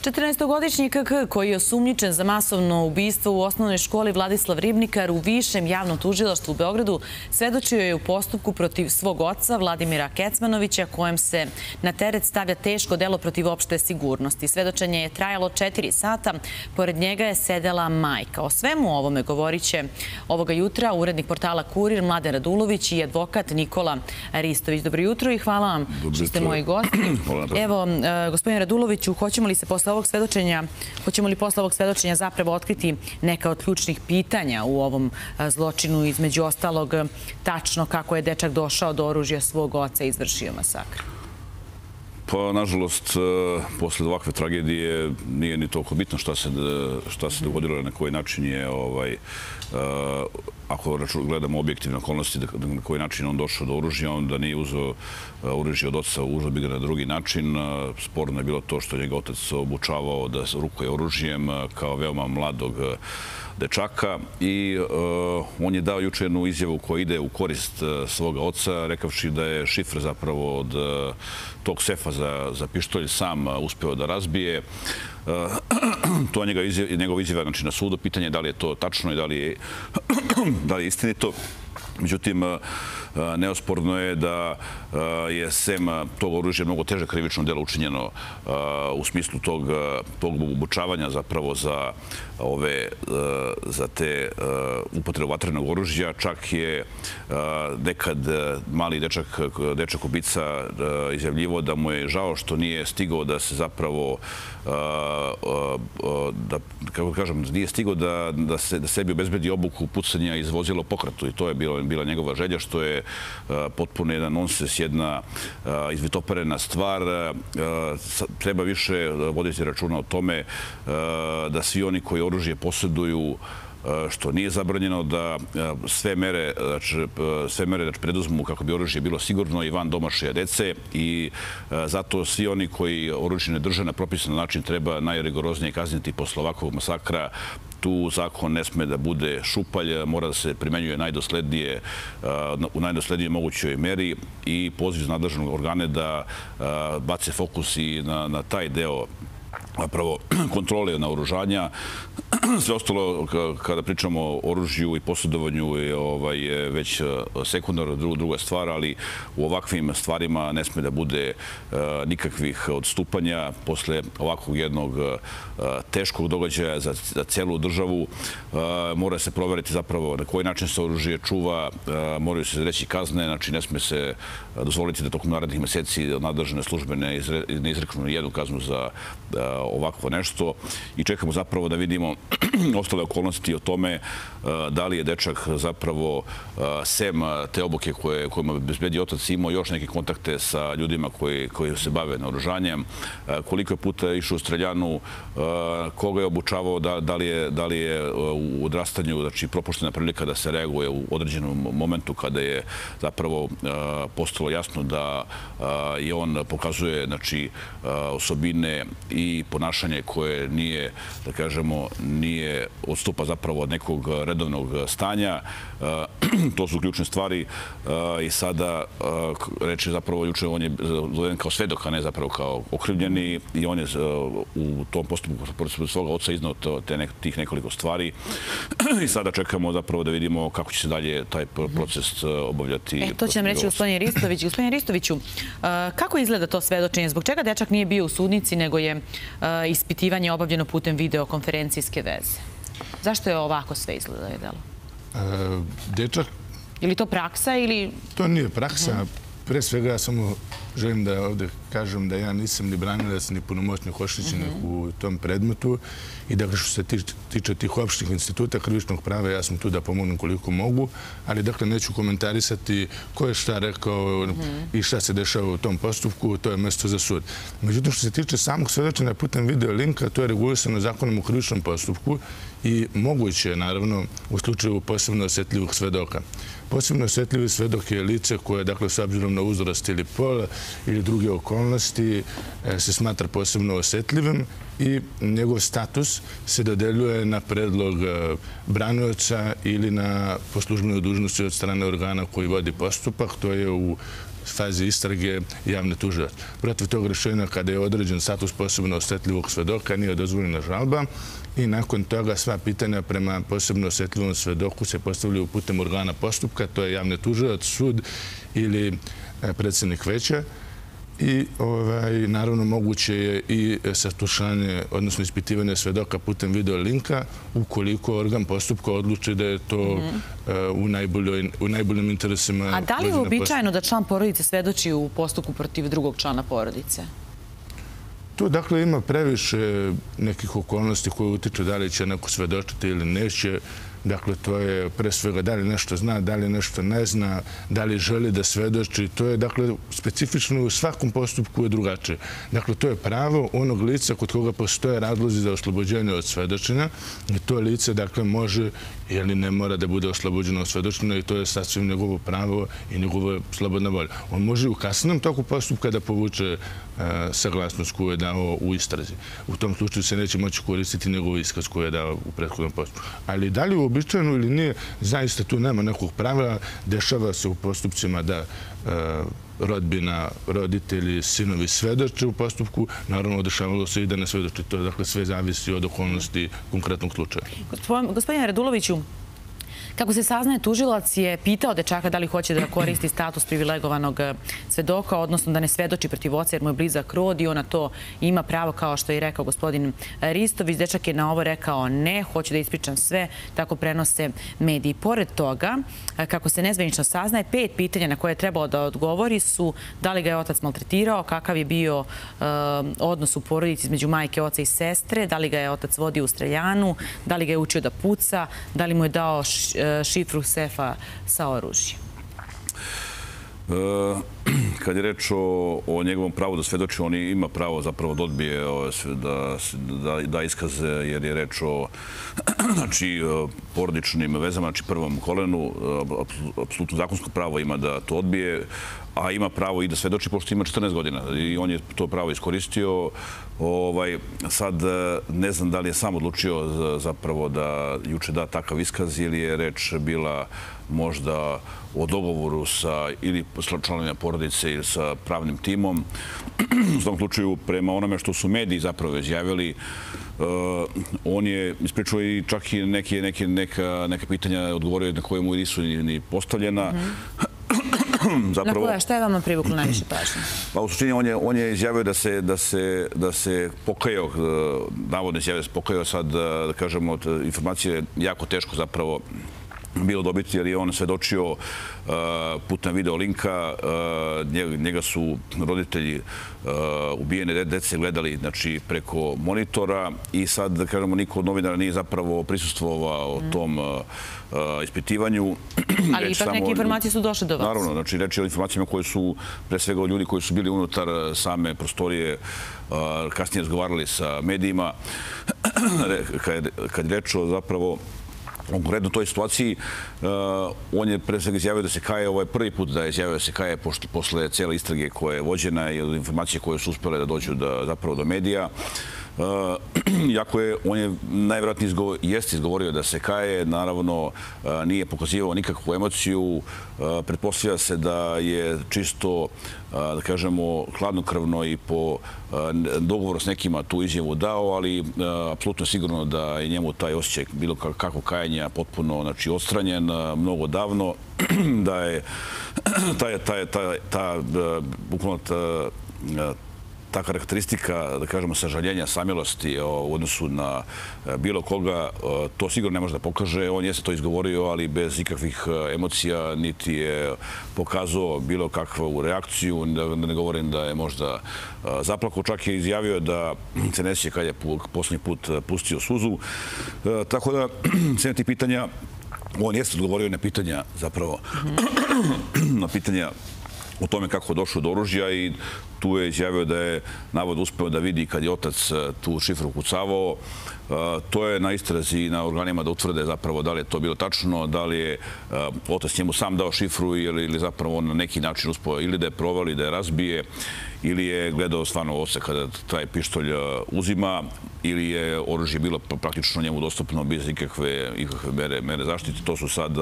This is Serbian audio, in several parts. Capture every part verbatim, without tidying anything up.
četrnaestogodišnji K K koji je osumnjičen za masovno ubistvo u osnovnoj školi Vladislav Ribnikar u Višem javnom tužilaštvu u Beogradu svedočio je u postupku protiv svog oca Vladimira Kecmanovića, kojem se na teret stavlja teško delo protiv opšte sigurnosti. Svedočenje je trajalo četiri sata. Pored njega je sedela majka. O svemu ovome govorit će ovoga jutra urednik portala Kurir Mladen Radulović i advokat Nikola Ristović. Dobro jutro i hvala vam što ste moji gosti. Evo, gospodine Raduloviću, hoćemo li se posle ovog svedočenja, hoćemo li posle ovog svedočenja zapravo otkriti neka od ključnih pitanja u ovom zločinu, između ostalog tačno kako je dečak došao do oružja svog oca i izvršio masakr? Pa, nažalost, posle ovakve tragedije nije ni toliko bitno šta se dogodilo, na koji način je, ako gledamo objektivne okolnosti, na koji način on došao do oružja, on da nije uzeo oružje od oca, uzeo bi ga na drugi način. Sporno je bilo to što je njega otac obučavao da rukuje oružjem kao veoma mladog dečaka i on je dao juče jednu izjavu koja ide u korist svoga oca, rekavši da je šifr zapravo od tog sefa za pištolj sam uspeo da razbije. To je njegov izjava na sudu. Pitanje je da li je to tačno i da li je istinito. Međutim, neosporno je da je sem tog oružja mnogo teže krivično delo učinjeno u smislu tog obučavanja zapravo za te upotrebu vatrenog oružja. Čak je nekad mali dečak ubica izjavljivo da mu je žao što nije stigao da se zapravo da, kako kažem, nije stigao da sebi obezbedi obuku pucanja iz vozila u pokratu i to je bila njegova želja, što je potpuno jedan nonsens, jedna izvitoperena stvar. Treba više voditi računa o tome da svi oni koji oružje posjeduju, što nije zabranjeno, da sve mere preduzmu kako bi oružje bilo sigurno i van domašaja dece i zato svi oni koji oružje ne drže na propisan način treba najrigoroznije kazniti posle ovakvog masakra. Tu zakon ne sme da bude šupalj, mora da se primenjuje najdoslednije, u najdoslednije mogućoj meri i poziv nadležnog organe da bace fokus i na taj deo zapravo kontrole naoružanja. Sve ostalo, kada pričamo o oružju i posjedovanju, je već sekundarna druga stvar, ali u ovakvim stvarima ne sme da bude nikakvih odstupanja. Posle ovakvog jednog teškog događaja za celu državu mora se proveriti zapravo na koji način se oružje čuva, moraju se izreći kazne, znači ne sme se dozvoliti da tokom narednih meseci nadležne službe ne izreknu jednu kaznu za ovakvo nešto i čekamo zapravo da vidimo ostale okolnosti o tome da li je dečak zapravo sem te obuke kojima bezbedi otac imao još neke kontakte sa ljudima koji se bave naoružanjem, koliko je puta išao u streljanu, koga je obučavao, da li je u odrastanju znači propuštena prilika da se reaguje u određenom momentu kada je zapravo postalo jasno da je on pokazuje znači osobine i ponašanje koje nije, da kažemo, nije odstupa zapravo od nekog redovnog stanja. To su ključne stvari i sada reče zapravo juče on je zoveden kao svedok, a ne zapravo kao okrivljeni i on je u tom postupku protiv svoga oca iznao tih nekoliko stvari i sada čekamo zapravo da vidimo kako će se dalje taj proces obavljati. E, to će nam reći gospodin Ristović. Gospodin Ristoviću, kako izgleda to svedočenje? Zbog čega dečak nije bio u sudnici, nego je ispitivanje obavljeno putem videokonferencijske veze? Zašto je ovako sve izgledalo? Dečak... Ili to praksa ili... To nije praksa. Pre svega ja samo želim da ovdje kažem da ja nisam ni branilac ni punomoćnik oštećenih u tom predmetu i dakle što se tiče tih opštih instituta krivičnog prava ja sam tu da pomognem koliko mogu, ali dakle neću komentarisati ko je šta rekao i šta se dešava u tom postupku, to je mesto za sud. Međutim, što se tiče samog svedočenja putem video linka, to je regulisano zakonom u krivičnom postupku i moguće je, naravno, u slučaju posebno osjetljivih svedoka. Posebno osjetljivi svedok je lice koje, dakle, s obzirom na uzrast ili pol ili druge okolnosti se smatra posebno osjetljivim i njegov status se dodeljuje na predlog branioca ili na po službenoj dužnosti od strane organa koji vodi postupak. To je u fazi istrage javne tužilac. Protiv tog rješenja, kada je određen status posebno osjetljivog svedoka, nije dozvoljena žalba i nakon toga sva pitanja prema posebno osjetljivom svedoku se postavljaju putem organa postupka, to je javni tužilac, sud ili predsjednik veća. I naravno moguće je i saslušanje, odnosno ispitivanje svedoka putem video linka ukoliko organ postupka odluči da je to u najboljim interesima. A da li je uobičajeno da član porodice svedoči u postupku protiv drugog člana porodice? Tu dakle ima previše nekih okolnosti koje utiču da li će neko svedočiti ili neće. Dakle, to je pre svega da li nešto zna, da li nešto ne zna, da li želi da svedoči. To je, dakle, specifično u svakom postupku je drugačije. Dakle, to je pravo onog lica kod koga postoje razlozi za oslobođenje od svedočenja i to lice, dakle, može ili ne mora da bude oslobođeno od svedočenja i to je sasvim njegovo pravo i njegova slobodna volja. On može u kasnom toku postupka da povuče saglasnost koju je dao u istrazi. U tom slučaju se neće moći koristiti njegov iskaz koju je dao u prethodnom postupku. Ali da li uobičajeno ili nije, zaista tu nema nekog pravila. Dešava se u postupcima da rodbina, roditelji, sinovi svedoče u postupku. Naravno, dešavalo se i da ne svedoče. To dakle sve zavisi od okolnosti konkretnog slučaja. Gospodine Raduloviću, kako se saznaje, tužilac je pitao dečaka da li hoće da koristi status privilegovanog svedoka, odnosno da ne svedoči protiv oca jer mu je blizak rod i on na to ima pravo, kao što je rekao gospodin Ristović. Dečak je na ovo rekao ne, hoću da ispričam sve, tako prenose mediji. Pored toga, kako se nezvanično saznaje, pet pitanja na koje je trebalo da odgovori su da li ga je otac maltretirao, kakav je bio odnos u porodici između majke, oca i sestre, da li ga je otac vodio u streljanu, da li ga je učio da puca, da li mu je dao šifru sefa sa oružjem. Kad je reč o njegovom pravu da svedoči, on ima pravo zapravo da odbije da iskaze, jer je reč o porodičnim vezama, znači prvom kolenu. Apsolutno zakonsko pravo ima da to odbije, a ima pravo i da svedoči, pošto ima četrnaest godina i on je to pravo iskoristio. Sad ne znam da li je sam odlučio zapravo da juče da takav iskaz ili je reč bila možda o dogovoru sa ili članovima porodice ili sa pravnim timom. U tom slučaju, prema onome što su mediji zapravo izjavili, on je ispričao i čak i neka pitanja odgovorio na koje mu nisu ni postavljena. Na koja? Šta je vama privuklo najviše pažnje? Pa u suštini on je izjavio da se pokajao, navodno izjavio da se pokajao. Sad, da kažemo, informacije je jako teško zapravo bilo dobiti, jer je on svedočio putem video linka. Njega su roditelji ubijene dece gledali preko monitora i sad, da kažemo, niko od novinara nije zapravo prisustvovao tom ispitivanju. Ali ipak neke informacije su došle do vas. Naravno, znači reč je o informacijama koje su, pre svega od ljudi koji su bili unutar same prostorije, kasnije razgovarali sa medijima. Kad je reč o zapravo konkretno toj situaciji, on je pre svega izjavio da se kaje. Ovo je prvi put da je izjavio da se kaje posle cijele istrage koja je vođena i od informacije koje su uspjele da dođu zapravo do medija. Iako je, on je najvjerojatnije jeste izgovorio da se kaje, naravno nije pokazivao nikakvu emociju. Pretpostavlja se da je čisto, da kažemo, hladnokrvno i po dogovoru s nekima tu izjavu dao, ali apsolutno sigurno da je njemu taj osjećaj bilo kako kajanja potpuno odstranjen mnogo davno, da je ta bukvalno ta karakteristika, da kažemo, sažaljenja, samilosti u odnosu na bilo koga, to sigurno ne može da pokaže. On jeste to izgovorio, ali bez ikakvih emocija, niti je pokazao bilo kakvu reakciju, da ne govorim da je možda zaplakao. Čak je izjavio da se ne sjeća kad je posljednji put pustio suzu. Tako da, sve ti pitanja, on jeste odgovorio na pitanja, zapravo, na pitanja o tome kako je došao do oružja i tu je izjavio da je navodno uspeo da vidi kad je otac tu šifru ukucavao. To je na istrazi i na organima da utvrde zapravo da li je to bilo tačno, da li je otac njemu sam dao šifru ili zapravo on na neki način uspeo ili da je provali, da je razbije ili je gledao stvarno oca kada taj pištolj uzima. ili je oružje bilo praktično njemu dostupno bez ikakve mere zaštite. To su sad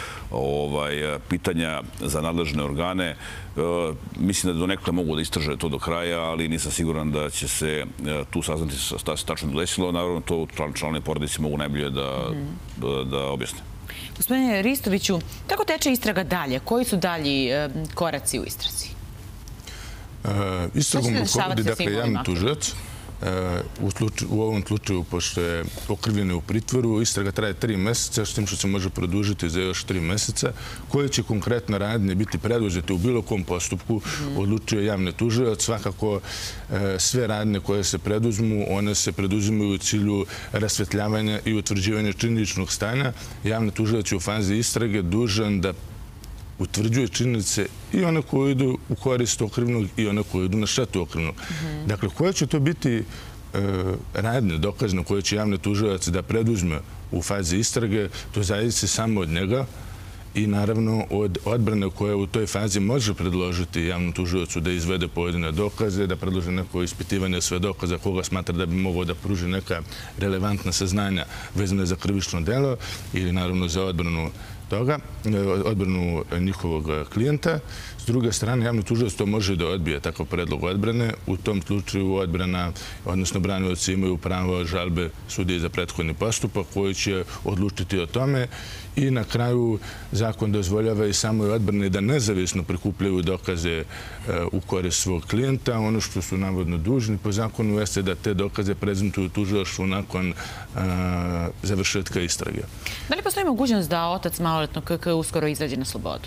pitanja za nadležne organe. Mislim da donekle mogu da istraže to do kraja, ali nisam siguran da će se tu saznati šta se tačno desilo. Naravno, to članovi porodice mogu najbolje da objasne. Gospodine Ristoviću, kako teče istraga dalje? Koji su dalji koraci u istrazi? Istragom rukovodi, dakle, javni tužilac. U ovom slučaju, pošto je okrivljeni u pritvoru, istraga traje tri meseca, s tim što se može produžiti za još tri meseca. Koje će konkretno radnje biti preduzete u bilo kom postupku, odlučuje javni tužilac. Svakako, sve radnje koje se preduzmu, one se preduzimaju u cilju rasvetljavanja i utvrđivanja činjeničnog stanja. Javni tužilac je u fazi istrage dužan da utvrđuje činjenice i one koje idu u korist okrivljenog i one koje idu na štetu okrivljenog. Dakle, koje će to biti radnje, dokazne, koje će javni tužilac da preduzme u fazi istrage, to zavisi samo od njega i naravno od odbrane koja u toj fazi može predložiti javnom tužilacu da izvede pojedine dokaze, da predloži neko ispitivanje svedoka za koga smatra da bi mogao da pruži neka relevantna saznanja vezane za krivično delo ili naravno za odbranu toga, odbranu njihovog klijenta. S druge strane, javni tužilac to može da odbije takav predlog odbrane. U tom slučaju odbrana, odnosno branioci imaju pravo žalbe sudije za prethodni postupak koji će odlučiti o tome. I na kraju zakon dozvoljava i samoj odbrani da nezavisno prikupljaju dokaze u korist svog klijenta. Ono što su navodno dužni po zakonu jeste da te dokaze prezentuju tužilaštvu nakon završetka istrage. Da li postoji mogućnost da otac maloletnog K K uskoro izađe na slobodu?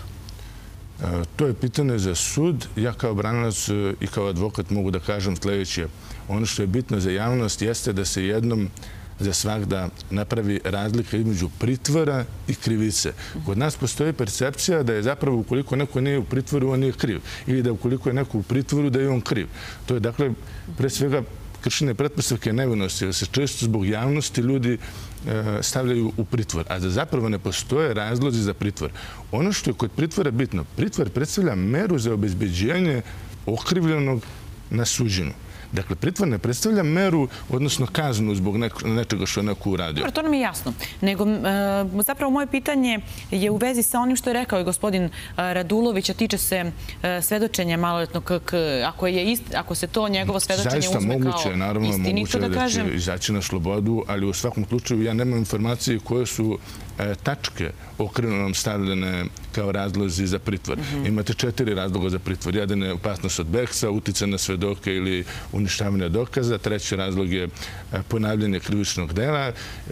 To je pitanje za sud. Ja kao branilac i kao advokat mogu da kažem sljedeće. Ono što je bitno za javnost jeste da se jednom za svakda napravi razlika između pritvora i krivice. Kod nas postoji percepcija da je zapravo ukoliko neko nije u pritvoru, on nije kriv. Ili da ukoliko je neko u pritvoru, da je on kriv. To je, dakle, pre svega kršenje pretpostavke nevinosti, jer se često zbog javnosti ljudi stavljaju u pritvor, a da zapravo ne postoje razlozi za pritvor. Ono što je kod pritvora bitno, pritvor predstavlja meru za obezbeđenje okrivljenog na suđenju. Dakle, pritvor ne predstavlja meru, odnosno kaznu zbog nečega što je neko uradio. Dobro, to nam je jasno. Nego, zapravo, moje pitanje je u vezi sa onim što je rekao i gospodin Radulović, a tiče se svedočenja maloletnog K K. Ako se to njegovo svedočenje uzme kao istinito, da kažem... Zaista moguće, naravno, moguće da će izaći na slobodu, ali u svakom slučaju ja nemam informacije koje su tačke okrivljenom stavljene kao razlozi za pritvor. Imate četiri razloga za pritvor. Jedan je opasnost od bekstva, uticaj na svedoke ili uništavanje dokaza. Treći razlog je ponavljanje krivičnog dela,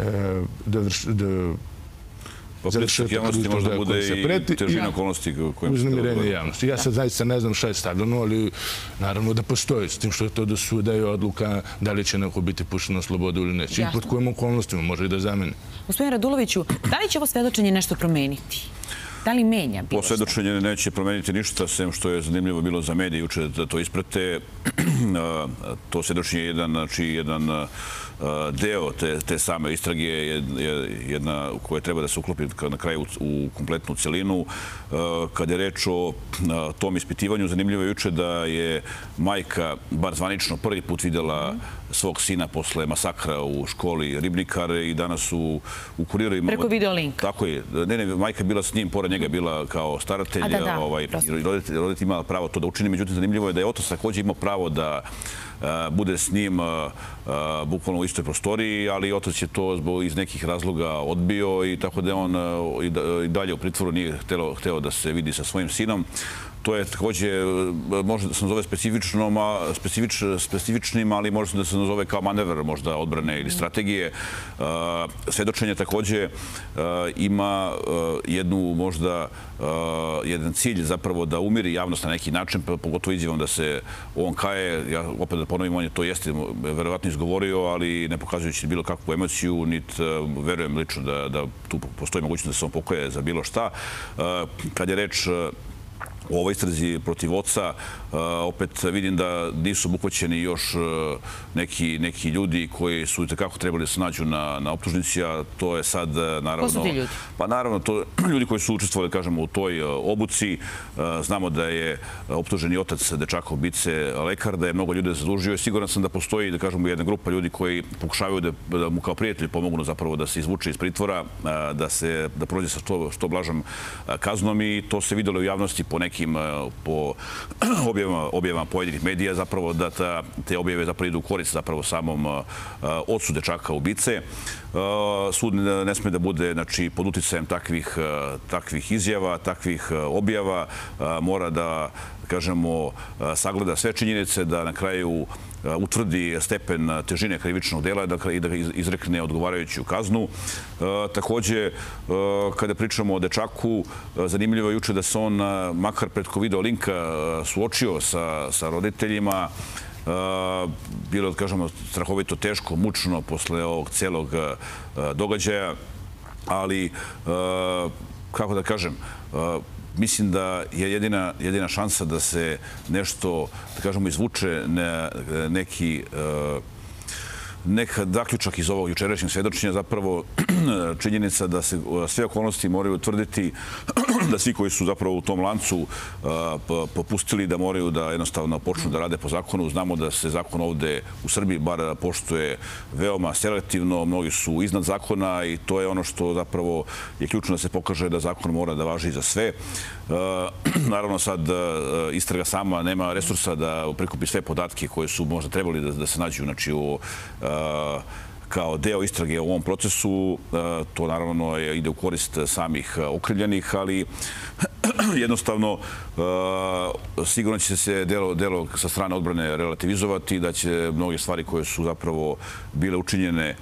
završetak javnosti možda bude i težina okolnosti kojim se uznemirenje javnosti. Ja sad zaista ne znam šta je stavljeno, ali naravno da postoji. S tim što je to do suda i odluka da li će neko biti pušten na slobodu ili neće. I pod kojim okolnostima može i da zameni. Gospodin Raduloviću, da li će ovo svedočenje nešto promeniti? Da li menja bilo što? Ovo svedočenje neće promeniti ništa, sem što je zanimljivo bilo za medije juče da to isprate. To svedočenje je jedan, jedan deo te same istrage, jedna koja treba da se uklopi na kraju u kompletnu celinu. Kad je reč o tom ispitivanju, zanimljivo je juče da je majka, bar zvanično, prvi put videla svog sina posle masakra u školi Ribnikar i danas u Kuriru. Preko videolinka. Tako je. Ne, ne, majka je bila s njim, pored njega je bila kao staratelj. Roditelj imala pravo to da učini. Međutim, zanimljivo je da je otac također imao pravo da bude s njim bukvalno u istoj prostoriji, ali otac je to iz nekih razloga odbio i tako da je on i dalje u pritvoru nije hteo da se vidi sa svojim sinom. To je također, može da se nazove specifičnim, ali može da se nazove kao manevar možda odbrane ili strategije. Svedočenje također ima jednu možda jedan cilj zapravo da umiri javnost na neki način, pogotovo izjavom da se on kaje. Ja opet da ponovim, on je to jeste verovatno izgovorio, ali ne pokazujući bilo kakvu emociju, niti verujem lično da tu postoji mogućnost da se on pokoje za bilo šta. Kad je reč u ovoj istrazi protiv oca. Opet vidim da nisu obuhvaćeni još neki, neki ljudi koji su itekako trebali da se nađu na, na optužnici, a to je sad naravno... Ko su ti ljudi? Pa naravno, to ljudi koji su učestvovali, kažemo, u toj obuci. Znamo da je optuženi otac dečaka ubice lekar, da je mnogo ljudi zadužio i siguran sam da postoji, da kažemo, jedna grupa ljudi koji pokušavaju da, da mu kao prijatelji pomognu zapravo da se izvuče iz pritvora, da se da prođe sa što, što blažom kaznom i to se videlo u javnosti po nekim po objavama, objavama pojedinih medija zapravo da ta, te objave zapravo idu u korist zapravo samom ocu dečaka ubice. Sud ne sme da bude, znači, pod uticajem takvih, takvih izjava, takvih objava. Mora da, kažemo, sagleda sve činjenice, da na kraju utvrdi stepen težine krivičnog dela i da izrekne odgovarajuću kaznu. Takođe, kada pričamo o dečaku, zanimljivo je juče da se on makar preko video linka suočio sa, sa roditeljima. Bilo je, kažemo, strahovito teško, mučno posle ovog celog događaja, ali, kako da kažem, mislim da je jedina, jedina šansa da se nešto, da kažemo, izvuče neki neka zaključak iz ovog jučerašnjeg svedočenja, zapravo činjenica da se sve okolnosti moraju utvrditi, da svi koji su zapravo u tom lancu popustili da moraju da jednostavno počnu da rade po zakonu. Znamo da se zakon ovde u Srbiji bar poštuje veoma selektivno, mnogi su iznad zakona i to je ono što zapravo je ključno, da se pokaže da zakon mora da važi za sve. Naravno, sad istraga sama nema resursa da prikupi sve podatke koje su možda trebali da, da se nađu, znači, u kao deo istrage u ovom procesu. To naravno ide u korist samih okrivljenih, ali jednostavno sigurno će se delo, delo sa strane odbrane relativizovati, da će mnoge stvari koje su zapravo bile učinjene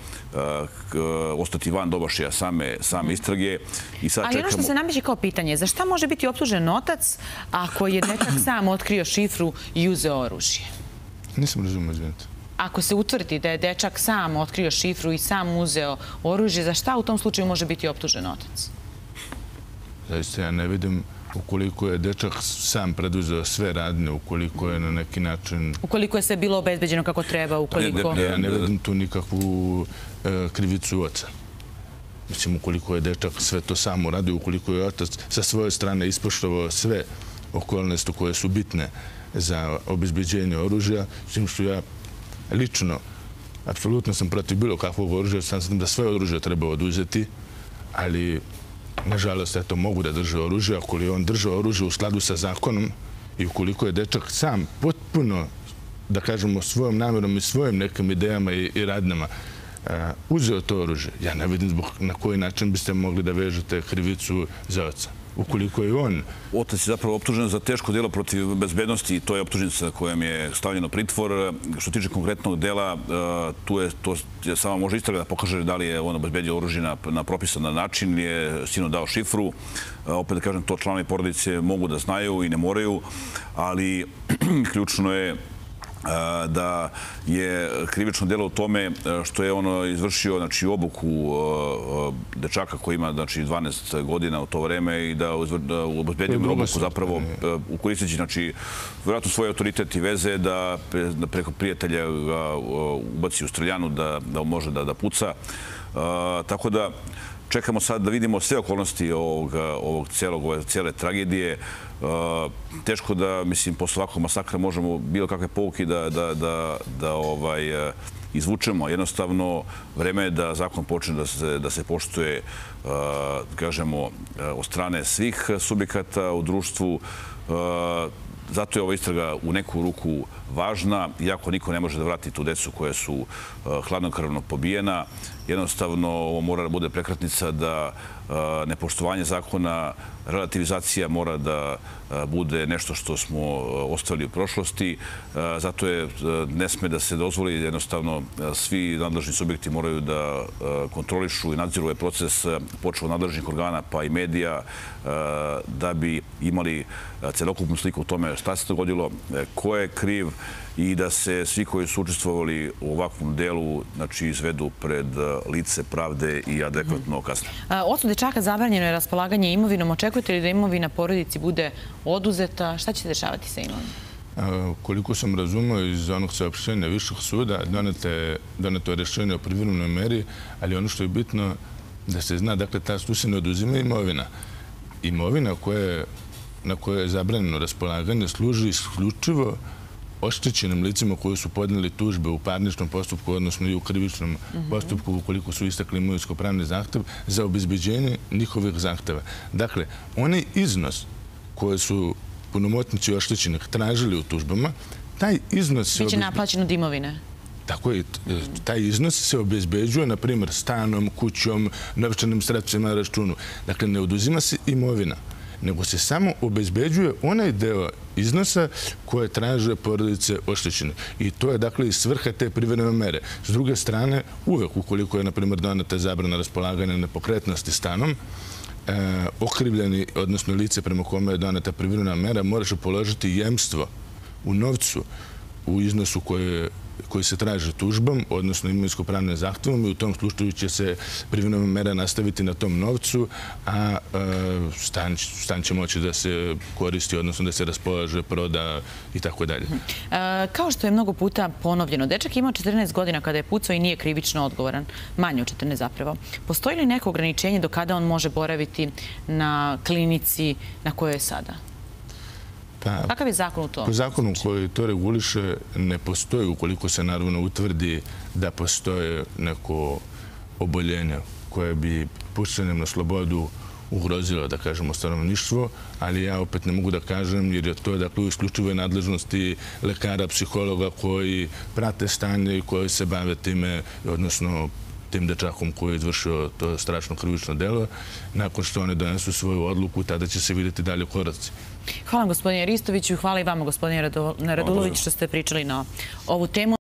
ostati van dobašaja same, same istrage. I sad ali čekamo... ono što se nameće kao pitanje, za šta može biti optužen otac ako je dečak sam otkrio šifru i uzeo oružje? Nisam razumio, izvinite. Ako se utvrdi da je dečak sam otkrio šifru i sam uzeo oružje, za šta u tom slučaju može biti optužen otac? Zaista ja ne vidim, ukoliko je dečak sam preduzeo sve radnje, ukoliko je na neki način... Ukoliko je sve bilo obezbeđeno kako treba, ukoliko... Ja ne vidim tu nikakvu krivicu oca. Mislim, ukoliko je dečak sve to sam uradio, ukoliko je otac sa svoje strane ispoštovao sve okolnosti koje su bitne za obezbeđenje oružja, s tim što ja lično, apsolutno sam protiv bilo kakvog oružja, sam da sve oružje treba oduzeti, ali nažalost, eto, mogu da drže oružje. Ako je on držao oružje u skladu sa zakonom i ukoliko je dečak sam potpuno, da kažemo, svojom namjerom i svojim nekim idejama i radnjama uzeo to oružje, ja ne vidim na koji način biste mogli da vežete krivicu za oca. Ukoliko je on... Otac je zapravo optužen za teško delo protiv bezbednosti i to je optužnica kojom je stavljeno pritvor. Što tiče konkretnog dela, tu je to samo može istraga da pokaže da li je on obezbedio oružje na, na propisan način ili je sinu dao šifru. Opet da kažem, to članovi porodice mogu da znaju i ne moraju, ali ključno je da je krivično delo u tome što je ono izvršio, znači, obuku dečaka koji ima, znači, dvanaest godina u to vreme i da obezbedio obuku zapravo ukoristeći, znači, vjerojatno svoj autoritet i veze da preko prijatelja ga ubaci u streljanu, da, da može da, da puca. Tako da čekamo sad da vidimo sve okolnosti ovog, ovog celog, ove cijele tragedije. Teško da, mislim, posle ovakvog masakra možemo bilo kakve pouke da, da, da, da ovaj, izvučemo. Jednostavno, vreme je da zakon počne da se, da se poštuje, kažemo, od strane svih subjekata u društvu. Zato je ova istraga u neku ruku važna, iako niko ne može da vrati tu decu koje su hladnokrvno pobijena. Jednostavno, ovo mora da bude prekretnica da nepoštovanje zakona, relativizacija mora da bude nešto što smo ostavili u prošlosti. Zato je, ne sme da se dozvoli, jednostavno svi nadležni subjekti moraju da kontrolišu i nadziru ovaj proces, počeo od nadležnih organa pa i medija, da bi imali celokupnu sliku o tome šta se dogodilo, ko je kriv, i da se svi koji su učestvovali u ovakvom delu izvedu pred lice pravde i adekvatno kazne. Ocu dečaka zabranjeno je raspolaganje imovinom. Očekujete li da imovina porodici bude oduzeta? Šta će se dešavati sa imovinom? Koliko sam razumio iz onog saopštenja Višeg suda, doneto je rešenje o privremenoj meri, ali ono što je bitno da se zna, dakle, tu se ne oduzima imovina. Imovina na kojoj je zabranjeno raspolaganje služi isključivo oštećenim licima koji su podneli tužbe u parničnom postupku, odnosno i u krivičnom postupku, ukoliko su istakli imovinsko-pravni zahtev, za obezbeđenje njihovih zahteva. Dakle, onaj iznos koje su punomoćnici oštećenih tražili u tužbama, taj iznos se... Biće naplaćen od imovine. Tako je. Taj iznos se obezbeđuje, na primjer, stanom, kućom, novčanim sredstvima na računu. Dakle, ne oduzima se imovina, nego se samo obezbeđuje onaj deo iznosa koje traže porodice oštećene. I to je, dakle, i svrha te privremene mere. S druge strane, uvek, ukoliko je, na primjer, doneta zabrana raspolaganja nepokretnosti stanom, okrivljeni, odnosno lice prema kome je doneta privremena mera, moraš položiti jemstvo u novcu u iznosu koji se traže tužbom, odnosno imovinsko-pravnim zahtevom, i u tom slučaju će se privremena mera nastaviti na tom novcu, a stan će moći da se koristi, odnosno da se raspolaže, proda i tako dalje. Kao što je mnogo puta ponovljeno, dečak ima četrnaest godina kada je pucao i nije krivično odgovoran. Manje od četrnaest zapravo. Postoji li neko ograničenje do kada on može boraviti na klinici na kojoj je sada? Kakav je zakon u tom? Po zakonu koji to reguliše ne postoji, ukoliko se naravno utvrdi da postoje neko oboljenje koje bi puštanjem na slobodu ugrozilo, da kažemo, stanovništvo, ali ja opet ne mogu da kažem, jer je to, dakle, u isključivoj nadležnosti lekara, psihologa koji prate stanje i koji se bave time, odnosno tim dečakom koji je izvršio to strašno krivično delo. Nakon što one donesu svoju odluku, tada će se vidjeti dalje koraci. Hvala gospodine Ristoviću, hvala i vama gospodine Radulović što ste pričali na ovu temu.